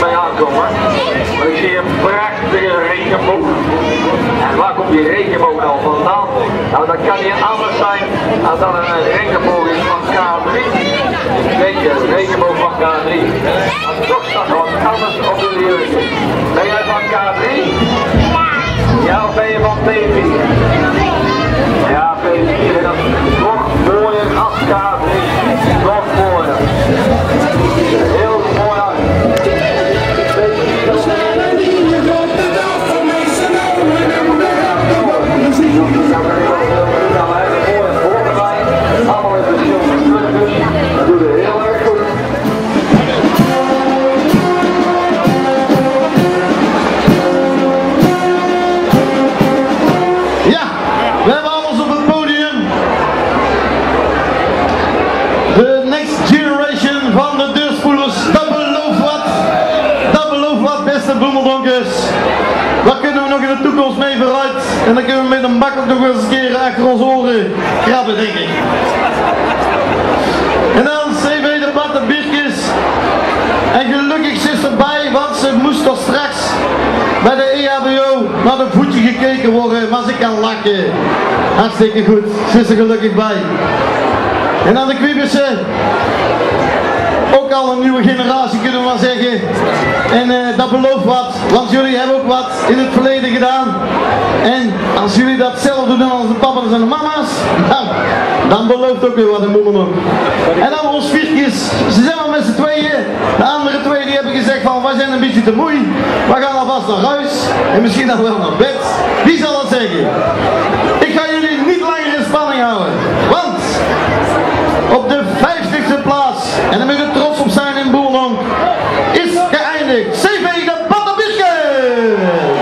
bij aankomen. Maar ik zie een prachtige regenboog. En waar komt die regenboog nou vandaan? Nou, dat kan niet anders zijn dan een regenboog is van K3. Weet je, een regenboog van K3. Maar toch staat er wat anders op de lyrics. Ben jij van K3? Ja, of ben je van P4? Ja, P4, dat is nog mooier als K3. Nog mooier. Heel mooi uit. Allemaal in verschillende kleuren. Dat doet het heel erg goed. Ja, we hebben alles op het podium. De next generation van de deurspoelers. Dat belooft wat. Dat belooft wat, beste boemeldonkers. Daar kunnen we nog in de toekomst mee vooruit. En dan kunnen we met een bak ook nog eens een keer achter ons oren krabben, denk ik. En dan CV de Batte Biertjes. En gelukkig zit ze erbij, want ze moest toch straks bij de EHBO naar de voetje gekeken worden, maar ze kan lachen. Hartstikke goed, zit er gelukkig bij. En dan de Kwiebersen. Ook al een nieuwe generatie kunnen we maar zeggen. En dat belooft wat, want jullie hebben ook wat in het verleden gedaan. En als jullie datzelfde doen als de papa's en de mama's, nou, dan belooft ook weer wat in Boemelong. En dan ons viertjes, ze zijn al met z'n tweeën. De andere twee die hebben gezegd van, wij zijn een beetje te moe. We gaan alvast naar huis en misschien dan wel naar bed. Wie zal dat zeggen? Ik ga jullie niet langer in spanning houden, want op de 50ste plaats, en dan moet je trots op zijn in Boemelong, is geëindigd CV de Batte Biertjes.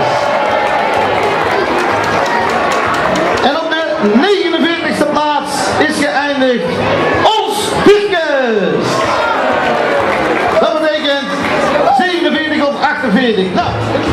En op de 49ste plaats is geëindigd ons Biertjes. Dat betekent 47 op 48. Nou.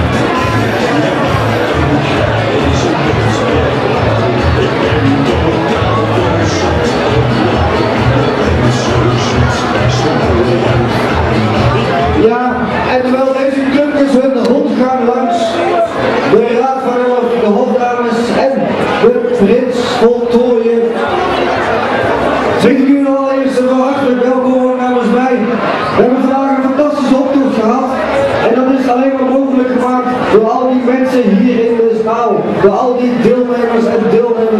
Ja, en terwijl deze clubjes hun hond gaan langs de raad van de hofdames en de prins voltooien, zeg ik jullie allereerst van hartelijk welkom namens mij. We hebben vandaag een fantastische optocht gehad en dat is alleen maar mogelijk gemaakt door al die mensen hier in de zaal, door al die deelnemers en deelnemers